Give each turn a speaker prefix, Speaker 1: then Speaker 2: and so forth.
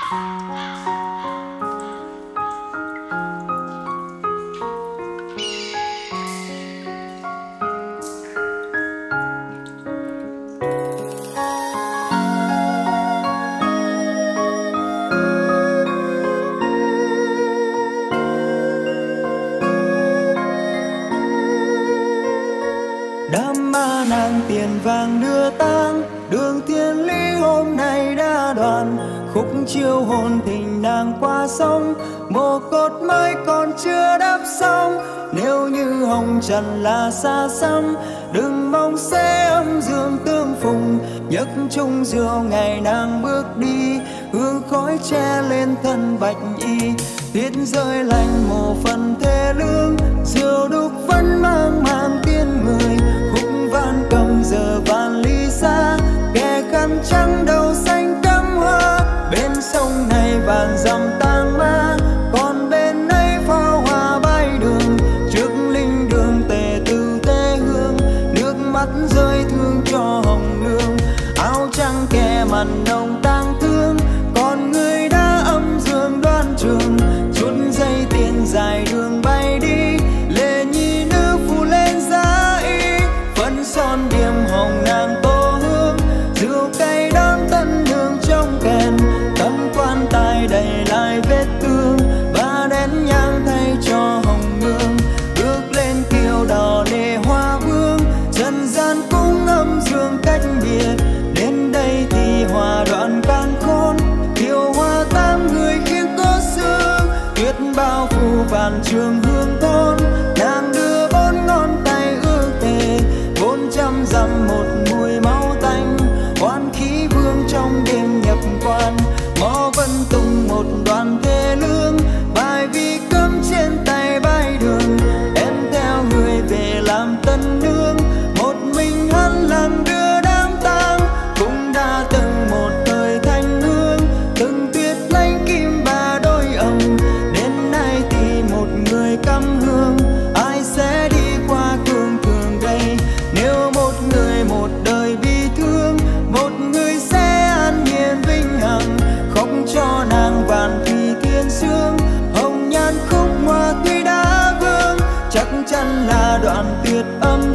Speaker 1: Đám ma nàng tiền vàng đưa tang, đường thiên lý hôm nay đã đoạn. Khúc chiêu hồn tình nàng qua sông, mồ cột mới còn chưa đắp xong. Nếu như hồng trần là xa xăm, đừng mong sẽ âm dương tương phùng. Nhấc chung rượu ngày nàng bước đi, hương khói che lên thân bạch y. Tuyết rơi lạnh mồ phần thê lương, rượu đục vẫn mang mang tiếng người. Khúc vạn cầm giờ vạn ly xa, kẻ khăn trắng đầu xanh cắm hoa. Bên sông này vàng dặm tang ma, còn bên ấy pháo hoa bay đường. Trước linh đường tề từ tê hương, nước mắt rơi thương cho hồng nương. Áo trắng kẻ mặt nồng tang thương, còn người đã âm dương đoan trường. Chút dây tiền dài đường bay đi, lệ nhi nữ phủ lên giá y. Phấn son điểm hồng nàng tô hương, rượu cay đón tân hương trong kèn. Tấm quan tài đầy lại vết thương, ba đèn nhang thay cho hồng nương. Bước lên kiệu đỏ lệ hoa vương, dần gian cũng âm dương cách biệt. Đến đây thì hòa đoạn càng khôn, kiệu hoa tám người khiêng có xương. Tuyết bao phủ vạn trường hương thôn, nàng đưa bốn ngón tay ước thề. 400 dặm một mùi máu tanh, oan khí vương trong đêm nhập quan. Mõ vân tung một đoàn thê lương, bài vi cấm trên tay bay đường. Em theo người về làm tân nương, một mình hắn làm đưa đám tang. Cũng đã từng một thời thanh hương, từng tuyết lanh kim ba đôi ầm. Đến nay thì một người căm hương, ai sẽ đi qua cương thường đây. Nếu một người một đời bi thương, một người sẽ an nhiên vinh hằng. Khóc cho nàng vạn thủy thiên sương, hồng nhan khúc hoa tuy đã vương. Chắc chắn là đoạn tuyệt âm